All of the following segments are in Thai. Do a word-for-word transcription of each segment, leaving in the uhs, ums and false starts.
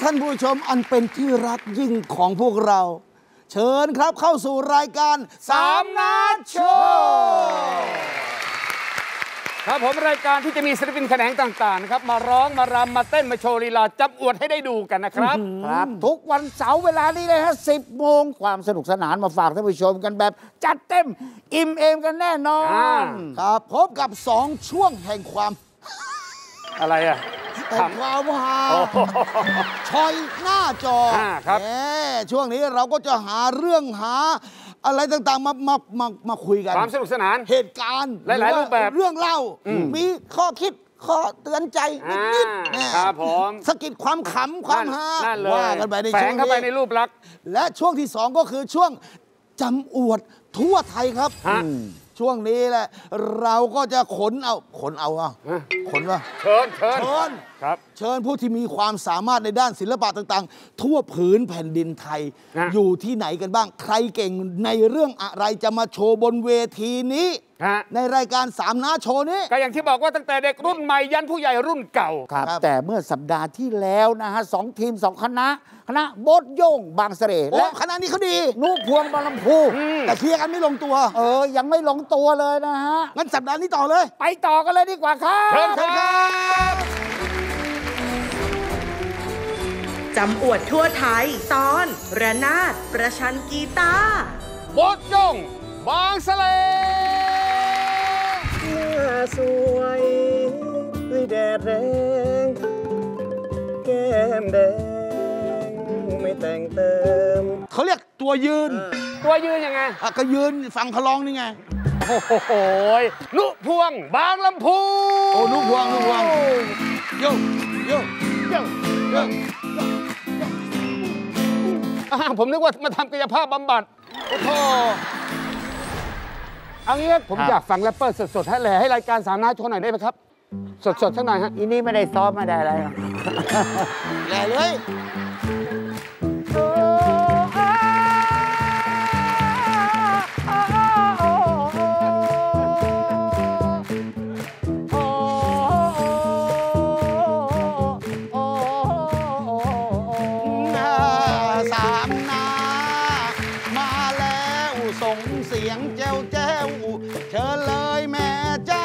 ท่านผู้ชมอันเป็นที่รักยิ่งของพวกเราเชิญครับเข้าสู่รายการสามนัดโชว์ครับผมรายการที่จะมีศิลปินแขนงต่างๆนะครับมาร้องมารำมาเต้นมาโชว์ลีลาจับอวดให้ได้ดูกันนะครับครับทุกวันเสาร์เวลานี้เลยฮะสิบโมงความสนุกสนานมาฝากท่านผู้ชมกันแบบจัดเต็มอิ่มเอมกันแน่นอนครับพบกับสองช่วงแห่งความอะไรอะแห่งความฮาชอยหน้าจอครับช่วงนี้เราก็จะหาเรื่องหาอะไรต่างๆมามามามาคุยกันความสนุกสนานเหตุการณ์หลายๆรูปแบบเรื่องเล่ามีข้อคิดข้อเตือนใจนิดๆครับผมสกิดความขำความฮาว่ากันไปในช่วงนี้แฝงเข้าไปในรูปลักษณ์และช่วงที่สองก็คือช่วงจำอวดทั่วไทยครับช่วงนี้แหละเราก็จะขนเอาขนเอาอะขนว่าเชิญเชิญเชิญครับเชิญผู้ที่มีความสามารถในด้านศิลปะต่างๆทั่วผืนแผ่นดินไทยอยู่ที่ไหนกันบ้างใครเก่งในเรื่องอะไรจะมาโชว์บนเวทีนี้ในรายการสามน้าโชว์นี้ก็อย่างที่บอกว่าตั้งแต่เด็กรุ่นใหม่ยันผู้ใหญ่รุ่นเก่าครับแต่เมื่อสัปดาห์ที่แล้วนะฮะสองทีมสองคณะคณะโบ๊ทโย่งบางเสร่และคณะนี้เขาดีนุพวงบางลำพูแต่เคลียร์กันไม่ลงตัวเออยังไม่ลงตัวเลยนะฮะงั้นสัปดาห์นี้ต่อเลยไปต่อกันเลยดีกว่าครับเชิญครับจำอวดทั่วไทยตอนระนาดประชันกีตาร์โบ๊ทโย่งบางเสร่หน้าสวยด้วยแดดแรงแก้มแดงไม่แต่งเติมเขาเรียกตัวยืนตัวยืนยังไงก็ยืนฟังเขาร้องนี่ไงโอ้โหนุพวงบางลำพูโอ้นุพวงนุพวงโยโยโยโยผมนึกว่ามาทำกายภาพบำบัดโอ้โหเอางี้ผมอยากฟังแรปเปอร์สดๆให้แหล่ให้รายการสามน้าโชว์หน่อยได้ไหมครับสดๆสักหน่อยฮะอีนี่ไม่ได้ซ้อมไม่ได้อะไรแหล่เลยเสียงแจ้วแจ้วเชิญเลยแม่จ้า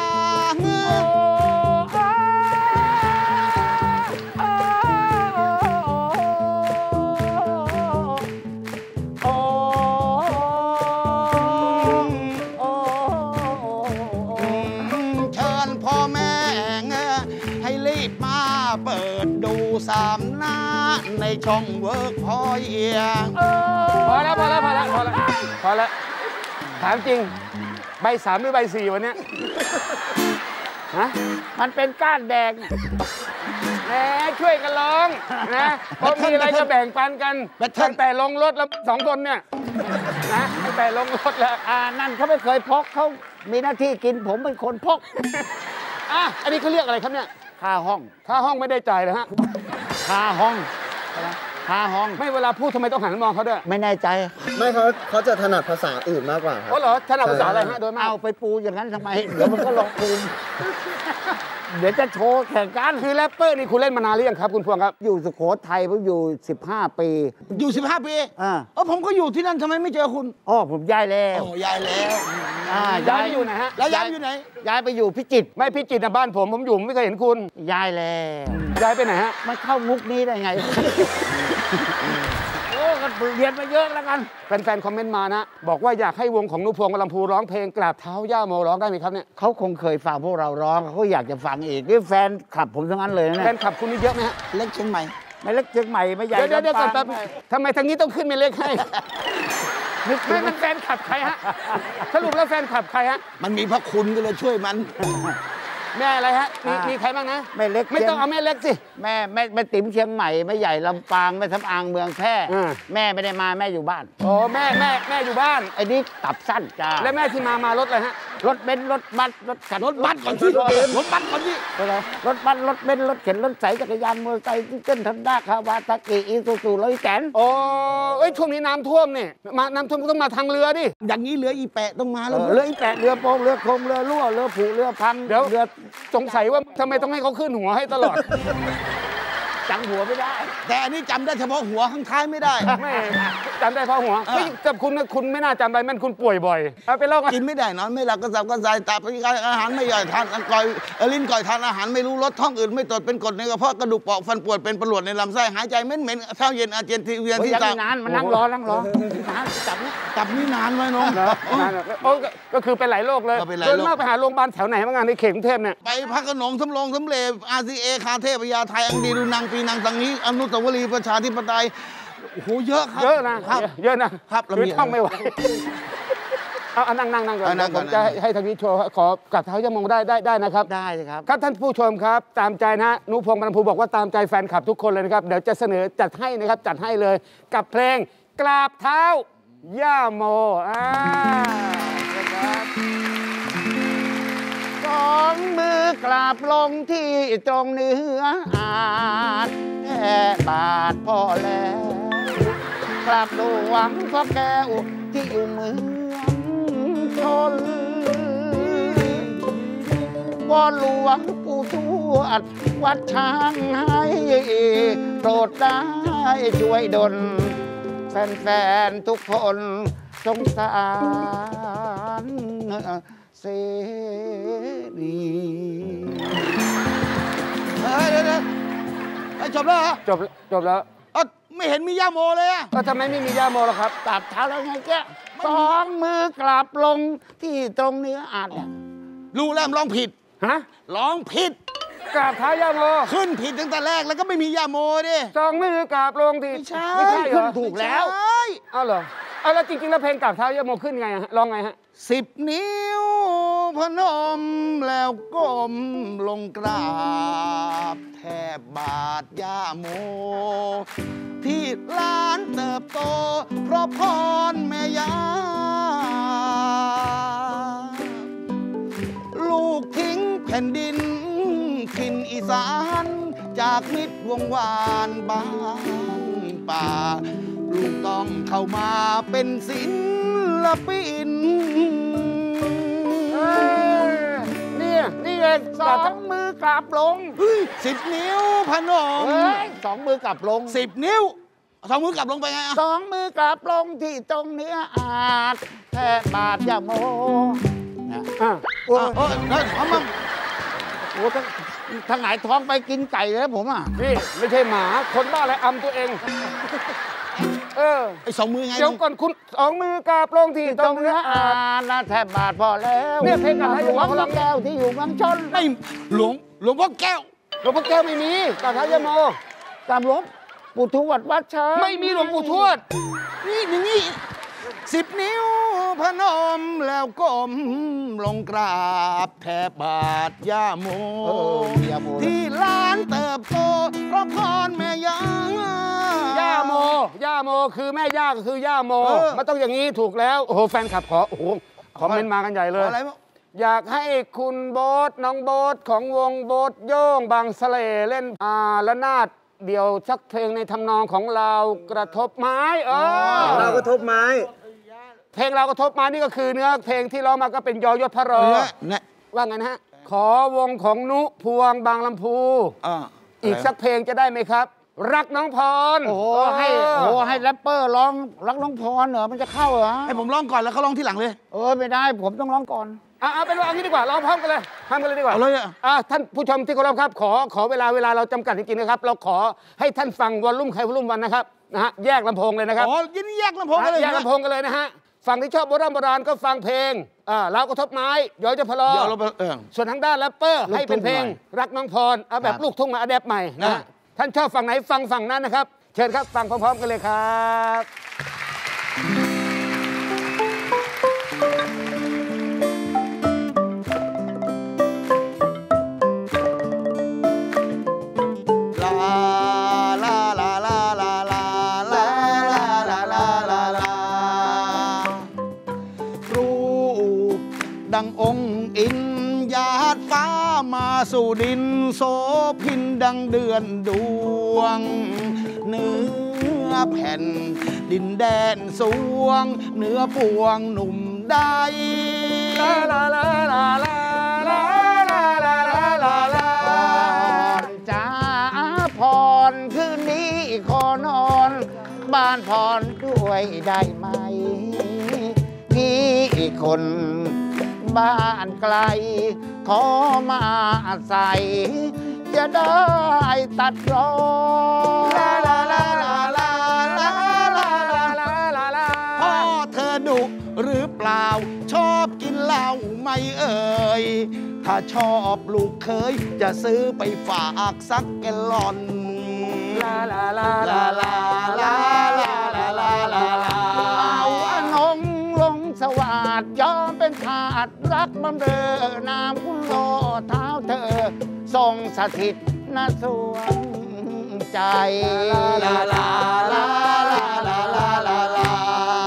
เชิญพ่อแม่ให้รีบมาเปิดดูสามหน้าในช่องเวิร์กพอยเอียพอแล้วพอแล้วพอแล้วพอแล้วพอแล้วถามจริงใบสามหรือใบสี่วันนี้ฮะมันเป็นก้านแดงแหมช่วยกันร้องนะเพราะมีอะไรจะแบ่งปันกันตั้งแต่ลงรถแล้วสองคนเนี่ยนะตั้งแต่ลงรถแล้วอ่านั่นเขาไม่เคยพกเขามีหน้าที่กินผมเป็นคนพกอ่ะอันนี้เขาเรียกอะไรครับเนี่ยค่าห้องค่าห้องไม่ได้จ่ายเลยฮะค่าห้องค่าห้องไม่เวลาพูดทำไมต้องหันมองเขาด้วยไม่แน่ใจไม่เขาเขาจะถนัดภาษาอื่นมากกว่าครับอ๋อเหรอถนัดภาษาอะไรฮะโดยมากเอาไปปูอย่างนั้นทำไมเดี๋ยวมันก็ลงปูเดี๋ยวจะโชว์แข่งกันคือแรปเปอร์นี่คุณเล่นมานานหรือยังครับคุณพวงครับอยู่สุโขทัยผมอยู่สิบห้าปีอยู่สิบห้าปีอ่าเออผมก็อยู่ที่นั่นทำไมไม่เจอคุณอ๋อผมย้ายแล้วอ๋อย้ายแล้วอ่าย้ายไปอยู่ไหนฮะแล้วย้ายอยู่ไหนย้ายไปอยู่พิจิตรไม่พิจิตรนะบ้านผมผมอยู่ไม่เคยเห็นคุณย้ายแล้วย้ายไปไหนฮะมันเข้ามุกนี้ได้ไงโอ้กันเรียนมาเยอะแล้วกันแฟนๆคอมเมนต์มานะบอกว่าอยากให้วงของนุพวงลำพูร้องเพลงกราบเท้าย่าโมร้องได้ไหมครับเนี่ยเขาคงเคยฟังพวกเราร้องเขาอยากจะฟังอีกนี่แฟนคลับผมทั้งนั้นเลยนะแฟนคลับคุณนี่เยอะไหมฮะเล็กเชียงใหม่ไม่เล็กเชียงใหม่ไม่ใหญ่เดี๋ยวเดี๋ยวแป๊บทำไมทางนี้ต้องขึ้นไม่เล็กให้ไม่มันแฟนคลับใครฮะสรุปแล้วแฟนคลับใครฮะมันมีพระคุณก็เลยช่วยมันแม่อะไรฮะมีมีใครบ้างนะแม่เล็กไม่ต้องเอาแม่เล็กสิแม่แม่แม่ติ๋มเชียงใหม่แม่ใหญ่ลำปางแม่สำอางเมืองแพร่แม่ไม่ได้มาแม่อยู่บ้านโอ้แม่แม่แม่อยู่บ้านไอ้นี่ตับสั้นจ้าแล้วแม่ที่มามารถอะไรฮะรถเบนซ์รถบัสรถขันรถบัสก่อนที่รถบัสก่อนที่รถบัสรถเบนซ์รถเข็นรถใสจักรยานมอเตอร์ไซค์เต้นทันด้าคาวาซากิอิซูซูร้อยแสนโอ้เอ้ยช่วงนี้น้ำท่วมเนี่ยมาน้ำท่วมก็ต้องมาทางเรือดิอย่างนี้เรืออีแปะต้องมาแล้วเรืออีแปะเรือโป่งเรือโคมเรือรั่วเรือผูเรือพังเดี๋ยวเรือสงสัยว่าทำไมต้องให้เขาขึ้นหัวให้ตลอดจำหัวไม่ได้แต่อันนี้จำได้เฉพาะหัวข้างท้ายไม่ได้ไม่จำได้เพราะหัวไม่จำคุณคุณไม่น่าจำอะไรมันคุณป่วยบ่อยเอาเป็นโรคกินไม่ได้นอนไม่หลับกระสับกระส่ายตับอาหารไม่ย่อยทานก่อยลิ้นก่อยทานอาหารไม่รู้รสท้องอืดไม่ตดเป็นกรดในกระเพาะกระดูกเปราะฟันปวดเป็นประหลวดในลำไส้หายใจเหม็นเหม็นเช้าเย็นอาเจียนที่เวียนที่ตานานมันนั่งรอนั่งรอจับนี่จับนี่นานไหมน้องโอ้ก็คือเป็นหลายโรคเลยจนมากไปหาโรงพยาบาลแถวไหนบ้างงานในเขตกรุงเทพเนี่ยไปพักขนงสำโรงสำเร็จอาร์ซีเอคาเทพยาไทยอังดีดูนังปีนังตังนี้อนุสาวรีย์ประชาธิปไตยโอ้โหเยอะครับเยอะนะครับเยอะนะครับคือท่องไม่ไหวเอานั่งนั่งนั่งก่อนผมจะให้ทางนี้โชว์ขอกัดเท้าย่ามองได้ได้ได้นะครับได้ครับครับท่านผู้ชมครับตามใจนะนุพงศ์บรรพูบอกว่าตามใจแฟนคลับทุกคนเลยนะครับเดี๋ยวจะเสนอจัดให้นะครับจัดให้เลยกับเพลงกราบเท้าย่าโมอ่าครับสองมือกราบลงที่ตรงเนื้ออาจแค่บาทพอแล้วกราบหลวงพ่อแก้วที่อยู่เมืองชนวอนหลวงปู่ทวดวัดช้างให้โปรดได้ช่วยดลแฟนๆทุกคนสงสารเสรีเฮ้ยเดี๋ยวเดี๋ยวจบแล้วเหรอจบจบแล้วเออไม่เห็นมีย่าโมเลยอะก็ทำไมไม่มีย่าโมล่ะครับกราบเท้าแล้วไงแกสองมือกราบลงที่ตรงเนื้ออาจเนี่ยรู้แล้วร้องผิดฮะร้องผิดกราบเท้าย่าโมขึ้นผิดตั้งแต่แรกแล้วก็ไม่มีย่าโมดิสองมือกราบลงที่ไม่ใช่ไม่ใช่ขึ้นถูกแล้วอ้าวเหรอเอาแล้วจริงๆแล้วเพลงกราบเท้าย่าโมขึ้นไงฮะร้องไงฮะสิบนิ้วพนมแล้วก้มลงกราบแทบบาทย่าโมที่ล้านเติบโตเพราะพรแม่ยาลูกทิ้งแผ่นดินถิ่นอีสานจากมิตรวงวานบ้านป่าลูกต้องเข้ามาเป็นศิลปินนี่นี่เองสองมือกราบลงสิบนิ้วพนมสองมือกราบลงสิบนิ้วสองมือกราบลงไปไงสองมือกราบลงที่ตรงเนื้ออาจแค่บาทย่าโมนะอ่ะโอ้โหทำมันโอ้ทั้งทั้งหงายท้องไปกินไก่แล้วผมอ่ะพี่ไม่ใช่หมาคนบ้าอะไรอำตัวเองเออไอ้สองมือไงเดี๋ยวก่อนคุณสองมือกราบลงที่ตรงเนื้ออานะแทบบาทพอแล้วเนี่ยเพลงอะไรหลวงพ่อแก้วที่อยู่เมืองชนไม่หลวงหลวงพ่อแก้วหลวงพ่อแก้วไม่มีกราบเท้าย่าโมกราบหลวงปู่ทวดวัดช้างไม่มีหลวงปู่ทวดนี่นี่สิบนิ้วพนมแล้วก้มลงกราบแทบบาทย่าโมที่ล้านเติบโตเพราะพรแม่ยาย่าโมย่าโมคือแม่ย่าก็คือย่าโมมันต้องอย่างนี้ถูกแล้วโอ้โหแฟนคลับขอโอ้โหคอมเมนต์มากันใหญ่เลยอยากให้คุณโบ๊ทน้องโบ๊ทของวงโบ๊ทโย่งบางสะเลเล่นอ่าละนาดเดี๋ยวสักเพลงในทำนองของเรากระทบไม้เออเรากระทบไม้เพลงเรากระทบไม้นี่ก็คือเนื้อเพลงที่ร้องมาก็เป็นยอยศพระรอว่าไงนะฮะขอวงของนุพวงบางลำพูอีกสักเพลงจะได้ไหมครับรักน้องพรโอ้ให้โอ้ให้แรปเปอร์ร้องรักน้องพรเหรอมันจะเข้าเหรอให้ผมร้องก่อนแล้วเขาร้องที่หลังเลยเออไม่ได้ผมต้องร้องก่อนอ่าเป็นว่าเอางี้ดีกว่าร้องพร้อมกันเลยพร้อมกันเลยดีกว่าเอาเลยอ่ะท่านผู้ชมที่เคารพครับขอขอเวลาเวลาเราจำกัดจริงๆนะครับเราขอให้ท่านฟังวอลลุ่มใครวอลลุ่มมันนะครับนะฮะแยกลำโพงเลยนะครับอ๋อยินแยกลำโพงกันเลยแยกลำโพงกันเลยนะฮะฝั่งที่ชอบโบราณโบราณก็ฟังเพลงอ่าเรากระทบไม้ย้อยจะพลอส่วนทางด้านแรปเปอร์ให้เป็นเพลงรักน้องพรเอาแบบลูกทุ่งมาอัดแอปใหม่นะท่านชอบฝั่งไหนฟังฝั่งนั้นนะครับเชิญครับฟังพร้อมๆกันเลยครับดังองค์อินหยาดฟ้ามาสู่ดินโสพินดังเดือนดวงเนื้อแผ่นดินแดนสวงเนื้อปวงหนุ่มได้ลาลาลาลาลาลาลาลาลาลาจ้าพรานพรด้วยได้ไหมพี่คนบ้านไกลขอมาอาศัยจะได้ตัดรอนลาลาลาลาลาลาลาลาลาลาพ่อเธอดุหรือเปล่าชอบกินเหล้าไม่เอ่ยถ้าชอบลูกเคยจะซื้อไปฝากสักแกลลอนลาลาลาลาลาลาลาลาลาลาลาเอาอนงลงสวัสดยอมเป็นทาสรักบำเรอนามคุณโลเท้าเธอทรงสถิตณสวงใจลาลาลาลาลาลาลาลา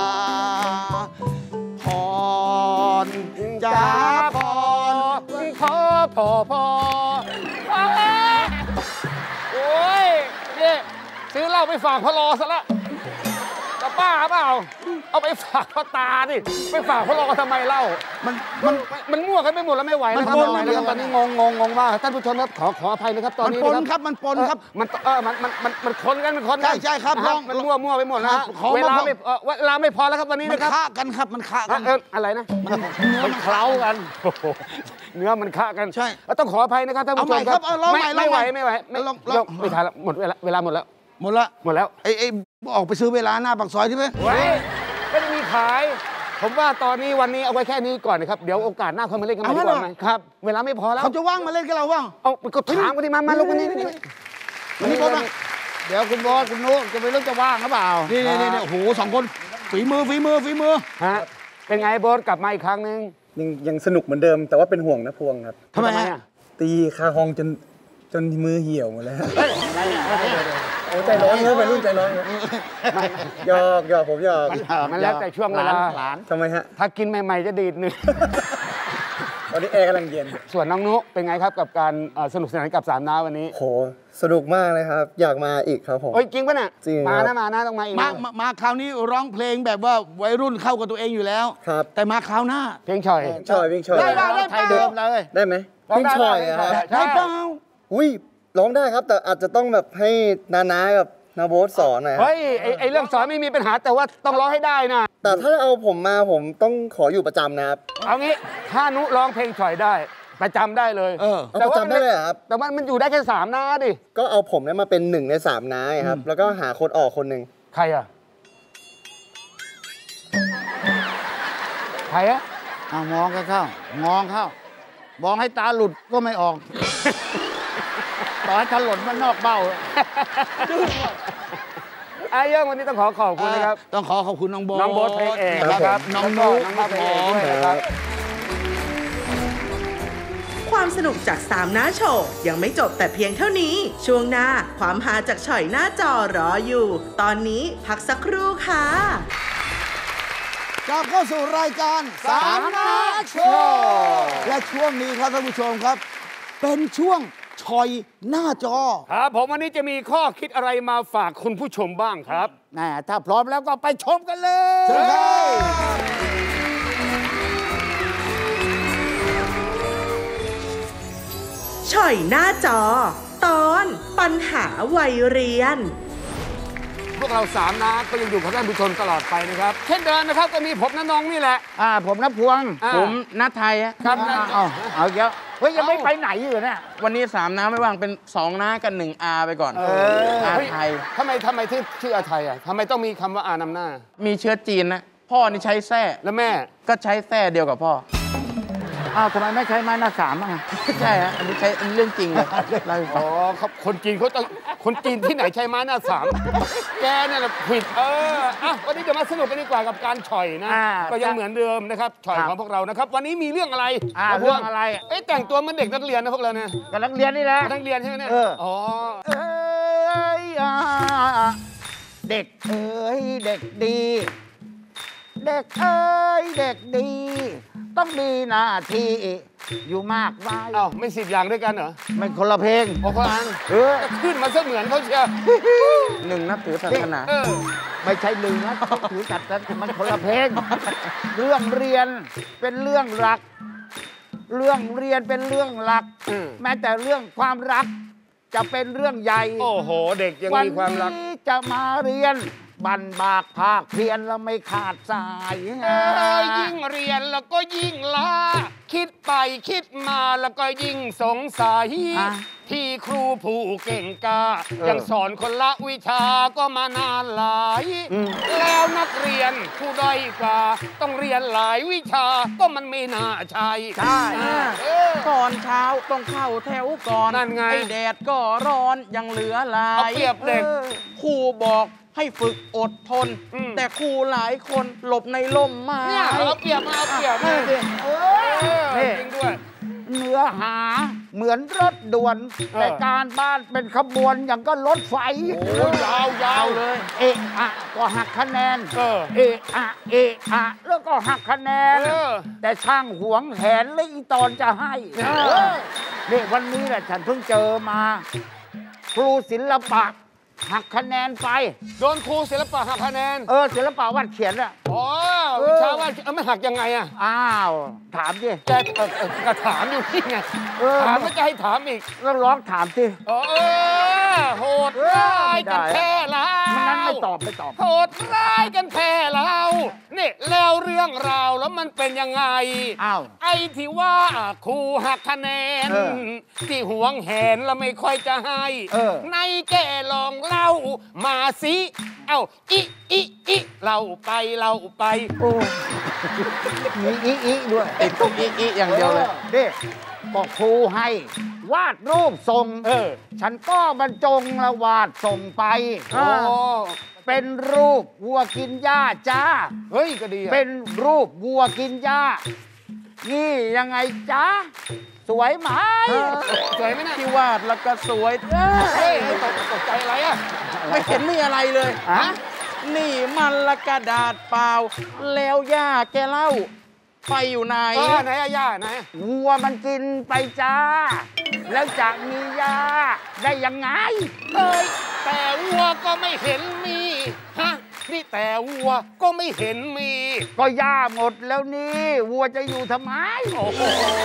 พรจ้าพรพอพอพอโอ้ยนี่ซื้อเหล้าไปฝากพ่อรอซะละจะบ้าเปล่าเอาไปฝากพ่อตาดิไปฝากพ่อรอทำไมเล่ามันมันมันมั่วกันไปหมดแล้วไม่ไหวแล้วครับไม่ไหวแล้วตอนนี้งงงงงมากท่านผู้ชมครับขอขออภัยนะครับตอนนี้มันปนครับมันปนครับมันเออมันมันมันมันคนกันมันคนใช่ใช่ครับมันมั่วมั่วไปหมดนะเวลาไม่เวลาไม่พอแล้วครับวันนี้นะครับมันฆ่ากันครับมันฆ่ากันอะไรนะมันเคล้ากันเนื้อมันฆ่ากันใช่ต้องขออภัยนะครับท่านผู้ชมครับไม่ไม่ไหวไม่ไหวไม่ลงไม่ทันแล้วหมดเวลาเวลาหมดแล้วหมดละหมดแล้วไอ้ไอ้ออกไปซื้อเวลาหน้าปากซอยใช่ไหมไม่ได้มีขายผมว่าตอนนี้วันนี้เอาไว้แค่นี้ก่อนนะครับเดี๋ยวโอกาสหน้าค่อยมาเล่นกันใหม่ดีกว่าไหมครับเวลาไม่พอแล้วเขาจะว่างมาเล่นกับเราบ้างเอาก็ถามกันดิมามาลุกกันนี่นี่วันนี้บอสเดี๋ยวคุณบอสคุณนุ๊กจะไปเล่นจะว่างหรือเปล่านี่นี่นี่โอ้โหสองคนฝีมือฝีมือฝีมือฮะเป็นไงบอสกลับมาอีกครั้งนึงยังยังสนุกเหมือนเดิมแต่ว่าเป็นห่วงนะพวงครับทำไมอ่ะตีคาฮองจนจนมือเหี่ยวหมดแล้วโอ้ใจร้อนเลยไปรุ่นใจร้อนหยอกหยอกผมหยอกมันแล้วแต่ช่วงเวลาทำไมฮะถ้ากินใหม่ๆจะดีดหนึ่งตอนนี้แอร์กำลังเย็นส่วนน้องนุเป็นไงครับกับการสนุกสนานกับสามน้าวันนี้โหสนุกมากเลยครับอยากมาอีกครับผมโอ้ยจริงป่ะน่ะจริงมานะมานะต้องมาอีกมามาคราวนี้ร้องเพลงแบบว่าวัยรุ่นเข้ากับตัวเองอยู่แล้วครับแต่มาคราวหน้าเพลงช่อยช่อยเพลงช่อยได้ได้ไทยเดิมเลยได้ไหมเพลงช่อยครับได้เปล่าอุ้ยร้องได้ครับแต่อาจจะต้องแบบให้นานากับนาโบ๊ทสอนหน่อยเฮ้ยไอเรื่องสอนไม่มีปัญหาแต่ว่าต้องร้องให้ได้นะแต่ถ้าเอาผมมาผมต้องขออยู่ประจำนะครับเอางี้ถ้านุร้องเพลงช่อยได้ประจำได้เลยเออประจำได้เลยครับแต่ว่ามันอยู่ได้แค่สามน้าดิก็เอาผมเนี่ยมาเป็นหนึ่งในสามน้าครับแล้วก็หาคนออกคนหนึ่งใครอ่ะใครอ่ะเอามองเข้ามองเข้ามองให้ตาหลุดก็ไม่ออกต่อให้ถลนมันนอกเบ้าไอ้ย่องวันนี้ต้องขอขอบคุณนะครับต้องขอขอบคุณน้องโบ๊ทน้องโบ๊ทเพลงเอกนะครับน้องนุ๊กน้องเพลงเอกด้วยนะครับความสนุกจากสามน้าโชว์ยังไม่จบแต่เพียงเท่านี้ช่วงหน้าความฮาจากฉ่อยหน้าจอรออยู่ตอนนี้พักสักครู่ค่ะกลับเข้าสู่รายการสามน้าโชว์และช่วงนี้ครับท่านผู้ชมครับเป็นช่วงชอยหน้าจอครับผมวันนี้จะมีข้อคิดอะไรมาฝากคุณผู้ชมบ้างครับแน่ถ้าพร้อมแล้วก็ไปชมกันเลยเชิญครับชอยหน้าจอตอนปัญหาวัยเรียนพวกเราสามน้าก็ยังอยู่กับท่านผู้ชมตลอดไปนะครับเช่นเดิมนะครับก็มีผมน้าน้องนี่แหละอ่าผมน้าพวงผมน้าไทยครับเอาเอาเยอะเฮ้ยยังไม่ไปไหนอยู่เนี่ยวันนี้สามน้าไม่ว่างเป็นสองน้ากันหนึ่งอาไปก่อนอาไทยทำไมทำไมที่ชื่ออาไทยอ่ะทำไมต้องมีคำว่าอานำหน้ามีเชื้อจีนนะพ่อนี่ใช้แส้แล้วแม่ก็ใช้แส้เดียวกับพ่ออ้าวทำไมไม่ใช้ไม้หน้าสามอ่ะใช่ฮะอันนี้ใช้เรื่องจริงเลยอ๋อครับคนจีนเขาต้องคนจีนที่ไหนใช้ไม้หน้าสามแกเนี่ยแหละผิดเอออ่ะวันนี้จะมาสนุกกันดีกว่ากับการฉ่อยนะก็ยังเหมือนเดิมนะครับฉ่อยของพวกเรานะครับวันนี้มีเรื่องอะไรเรื่องอะไรเอ๊ะแต่งตัวเหมือนเด็กนักเรียนนะพวกเราเนี่ยกับนักเรียนนี่แหละนักเรียนใช่ไหมเนี่ยอ๋อเอ้ยเด็กเอ้ยเด็กดีเด็กเอ้ยเด็กดีต้องมีหน้าที่อยู่มากมายอ้าวไม่สิบอย่างด้วยกันเหรอมันคนละเพลงโอ้คนละเออขึ้นมาซะเหมือนเขาเชียวหนึ่งนับถือศาสนาไม่ใช่หนึ่งนะถือศาสนามันคนละเพลงเรื่องเรียนเป็นเรื่องรักเรื่องเรียนเป็นเรื่องหลักแม้แต่เรื่องความรักจะเป็นเรื่องใหญ่โอ้โหเด็กยังมีความรักวันนี้จะมาเรียนบันบากภาคเพียรแล้วไม่ขาดสายเออยิ่งเรียนแล้วก็ยิ่งล้าคิดไปคิดมาแล้วก็ยิ่งสงสัยที่ครูผู้เก่งกายังสอนคนละวิชาก็มานานหลายแล้วนักเรียนผู้ด้อยกว่าต้องเรียนหลายวิชาก็มันไม่น่าใช่ใช่ก่อนเช้าต้องเข้าแถวก่อนนั่นไงไอแดดก็ร้อนยังเหลือหลายเอาเปรียบเด็กครูบอกให้ฝึกอดทนแต่ครูหลายคนหลบในล่มมาเนี่ยเอาเปรียบมาเอาเปรียบมาจริงด้วยเนื้อหาเหมือนรถด่วนแต่การบ้านเป็นขบวนอย่างก็รถไฟโอ้ยาวยาวเลยเอะอะก็หักคะแนนเอะอะเอะอะแล้วก็หักคะแนนแต่ช่างหวงแหนและอีตอนจะให้เนี่ยวันนี้แหละฉันเพิ่งเจอมาครูศิลปะหักคะแนนไปโดนครูศิลปะหักคะแนนเออศิลปะวาดเขียนอะอ๋อวิชาวาดเออไม่หักยังไงอะอ้าวถามดิแกเออเออก็ถามอยู่ที่ไงถามไม่จะให้ถามอีกแล้วร้องถามสิเออโหดร้ายกันแค่เรามันนั้นไม่ตอบไม่ตอบโหดร้ายกันแค่เรานี่แล้วเรื่องราวแล้วมันเป็นยังไงอ้าวไอ้ที่ว่าครูหักคะแนนที่หวงแหนแล้วไม่ค่อยจะให้ในแกลองเล่ามาสิเอ้าอิอิอิเล่าไปเล่าไปโอ้มีอิอิด้วยติดทุกอิอิอย่างเดียวเลยเด็กก็ครูให้วาดรูปส่งเออฉันก็บรรจงละวาดส่งไปโอ้เป็นรูปวัวกินหญ้าจ้าเฮ้ยก็ดีเป็นรูปวัวกินหญ้านี่ยังไงจ้าสวยไหมสวยไหมนะที่วาดแล้วก็สวยเฮ้ยตกตกใจอะไรอ่ะไม่เห็นมีอะไรเลยฮะนี่มันละกระดาษเปล่าแล้วย่าแกเล่าไปอยู่ไหนไหนอะย่าไหนวัวมันกินไปจ้าแล้วจะมีย่าได้ยังไงเอ้ยแต่วัวก็ไม่เห็นมีฮะนี่แต่วัวก็ไม่เห็นมีก็ย่าหมดแล้วนี่วัวจะอยู่ทำไมโอ้โห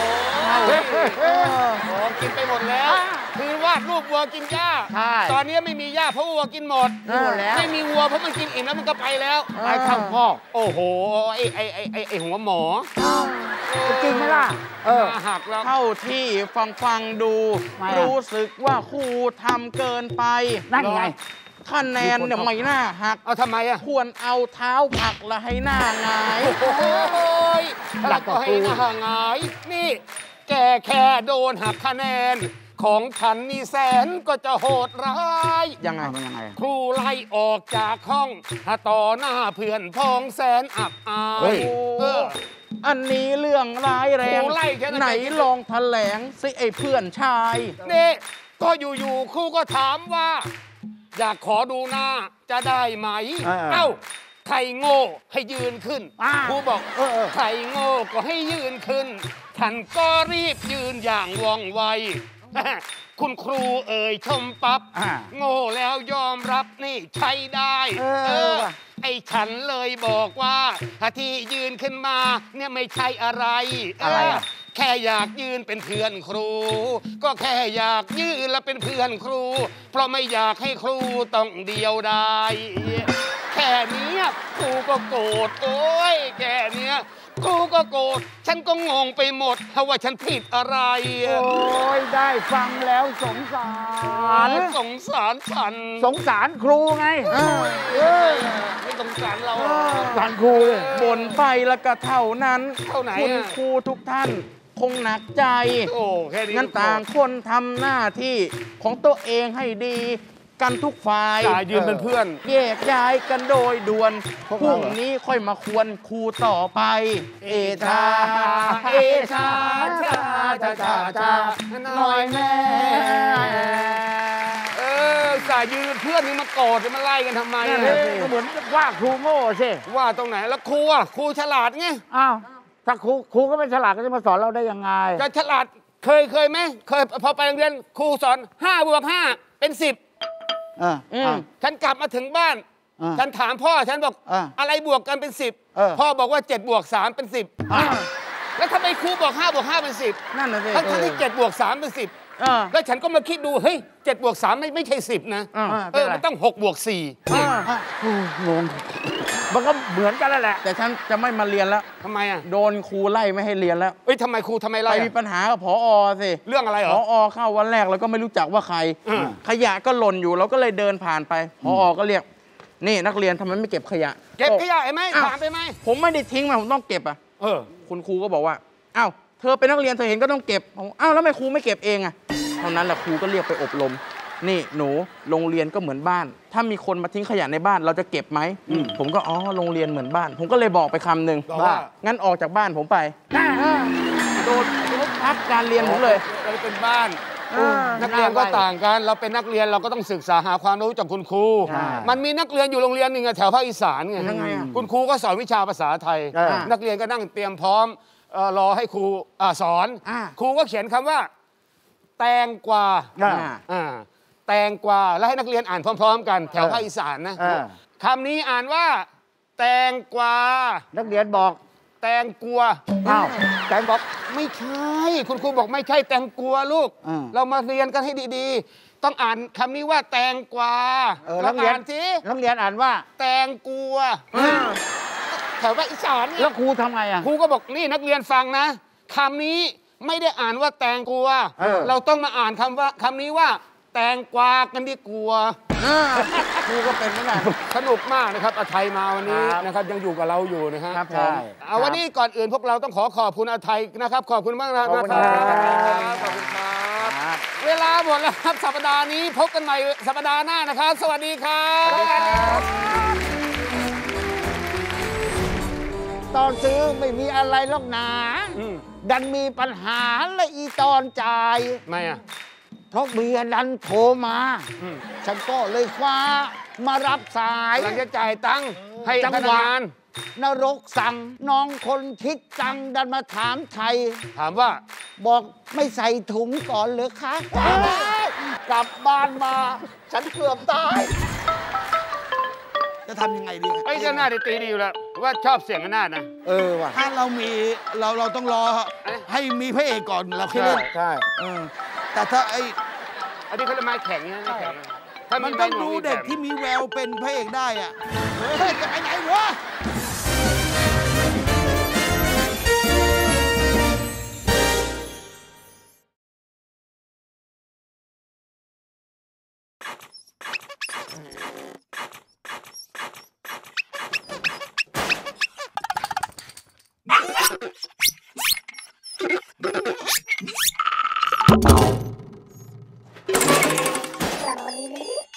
กินไปหมดแล้วคือวาดรูปวัวกินหญ้าตอนนี้ไม่มีหญ้าเพราะวัวกินหมดไม่มีวัวเพราะมันกินอิ่มแล้วมันก็ไปแล้วไอ้ข้างพ่อโอ้โหไอ้ไอ้ไอ้ไอ้หัวหมอจริงไหมล่ะเออหักแล้วเท่าที่ฟังฟังดูรู้สึกว่าครูทำเกินไปนั่นไงคะแนนเนี่ยไม่น่าหักเอาทำไมอ่ะควรเอาเท้าผลักละให้หน้าหงายโอ้ยหลักก็ให้หน้าหงายนี่แกแค่โดนหักคะแนนของฉันนี่แสนก็จะโหดร้ายยังไงมันยังไงครูไล่ออกจากห้องต่อหน้าเพื่อนพ้องแสนอับอายอันนี้เรื่องร้ายแรงไหนลองแถลงสิไอ้เพื่อนชายนี่ก็อยู่ๆครูก็ถามว่าอยากขอดูหน้าจะได้ไหมเอ้าใครโง่ให้ยืนขึ้นครูบอกใครโง่ก็ให้ยืนขึ้นฉันก็รีบยืนอย่างว่องไวคุณครูเอ่ยชมปั๊บโง่แล้วยอมรับนี่ใช้ได้เออไอ้ฉันเลยบอกว่าที่ยืนขึ้นมาเนี่ยไม่ใช่อะไรอะไรแค่อยากยืนเป็นเพื่อนครูก็แค่อยากยืนและเป็นเพื่อนครูเพราะไม่อยากให้ครูต้องเดียวดายแค่นี้ครูก็โกรธโอ้ยแค่นี้ครูก็โกรธฉันก็งงไปหมดว่าฉันผิดอะไรโอ้ยได้ฟังแล้วสงสารสงสารฉันสงสารครูไงไม่สงสารเราสงสารครูเลยบ่นไปแล้วก็เท่านั้นเท่าไหนคุณครูทุกท่านคงหนักใจโอ้แค่นี้งั้นต่างคนทำหน้าที่ของตัวเองให้ดีกันทุกฝ่ายยืนเป็นเพื่อนแยกย้ายกันโดยด่วนพรุ่งนี้ค่อยมาควรครูต่อไปเอชาเอชาชาชาชาชาหน่อยแม่เออสายยืนเพื่อนนี่มาโกรธจะมาไล่กันทำไมก็เหมือนว่าครูโง่สิว่าตรงไหนแล้วครูอ่ะครูฉลาดไงอ้าวถ้าครูครูก็ไม่ฉลาดก็จะมาสอนเราได้ยังไงจะฉลาดเคยเคยไหมเคยพอไปโรงเรียนครูสอนห้าบวกห้าเป็นสิบฉันกลับมาถึงบ้านฉันถามพ่อฉันบอกอะไรบวกกันเป็นสิบพ่อบอกว่าเจ็ดบวกสามเป็นสิบแล้วทำไมครูบอกห้าบวกห้าเป็นสิบนั่นแหละทั้งที่เจ็ดบวกสามเป็นสิบแล้วฉันก็มาคิดดูเฮ้ยเจ็ดบวกสามไม่ไม่ใช่สิบนะเออมันต้องหกบวกสี่งงมันก็เหมือนกันแล้วแหละแต่ฉันจะไม่มาเรียนแล้วทำไมอ่ะโดนครูไล่ไม่ให้เรียนแล้วเอ้ยทำไมครูทำไมไล่ไปมีปัญหากับผอ.สิเรื่องอะไรเหรอผอ.เข้าวันแรกเราก็ไม่รู้จักว่าใครขยะก็หล่นอยู่เราก็เลยเดินผ่านไปผอ.ก็เรียกนี่นักเรียนทำไมไม่เก็บขยะเก็บขยะไหมถามไปไหมผมไม่ได้ทิ้งมาผมต้องเก็บอ่ะเออคุณครูก็บอกว่าอ้าวเธอเป็นนักเรียนเธอเห็นก็ต้องเก็บอ้าวแล้วทำไมครูไม่เก็บเองอ่ะเท่านั้นแหละครูก็เรียกไปอบรมนี่หนูโรงเรียนก็เหมือนบ้านถ้ามีคนมาทิ้งขยะในบ้านเราจะเก็บไหมผมก็อ๋อโรงเรียนเหมือนบ้านผมก็เลยบอกไปคำหนึ่งว่างั้นออกจากบ้านผมไปโดนพักการเรียนผมเลยเราเป็นบ้านนักเรียนก็ต่างกันเราเป็นนักเรียนเราก็ต้องศึกษาหาความรู้จากคุณครูมันมีนักเรียนอยู่โรงเรียนหนึ่งแถวภาคอีสานไงคุณครูก็สอนวิชาภาษาไทยนักเรียนก็นั่งเตรียมพร้อมรอให้ครูสอนครูก็เขียนคำว่าแตงกวาแตงกวาแล้วให้นักเรียนอ่านพร้อมๆกันแถวภาคอีสานนะคำนี้อ่านว่าแตงกวานักเรียนบอกแตงกัวอ้าวแตงบอกไม่ใช่คุณครูบอกไม่ใช่แตงกัวลูกเรามาเรียนกันให้ดีๆต้องอ่านคำนี้ว่าแตงกวานักเรียนสินักเรียนอ่านว่าแตงกัวแถวภาคอีสานแล้วครูทำไงอ่ะครูก็บอกนี่นักเรียนฟังนะคำนี้ไม่ได้อ่านว่าแตงกัวเราต้องมาอ่านคำว่าคำนี้ว่าแตงกวากันดีกว่าครูก็เป็นเหมือนกันสนุกมากนะครับอาไทยมาวันนี้นะครับยังอยู่กับเราอยู่นะครับใช่เอาวันนี้ก่อนอื่นพวกเราต้องขอขอบคุณอาไทยนะครับขอบคุณมากนะครับขอบคุณครับเวลาหมดแล้วครับสัปดาห์นี้พบกันใหม่สัปดาห์หน้านะครับสวัสดีครับตอนซื้อไม่มีอะไรหรอกนะดันมีปัญหาและอีตอนจ่ายไม่อะเพราะเมียดันโทรมาฉันก็เลยคว้ามารับสายหลังจะจ่ายตังค์ให้จังหวะนรกสั่งน้องคนคิดตังดันมาถามไทยถามว่าบอกไม่ใส่ถุงก่อนเหรอคะกลับบ้านมาฉันเกือบตายจะทำยังไงดีไอ้เจ้าหน้าตีดีอยู่แล้วว่าชอบเสียงกันหน้านะเออว่ะถ้าเรามีเราเราต้องรอให้มีพระเอกก่อนเราค่อยเล่นใช่แต่ถ้าไอ้อันนี้เขาจะไม้แข็งนะแข็งถ้ามันต้องดูเด็กที่มีแววเป็นพระเอกได้อ่ะเฮ้ยจะไปไหนวะ Sorry.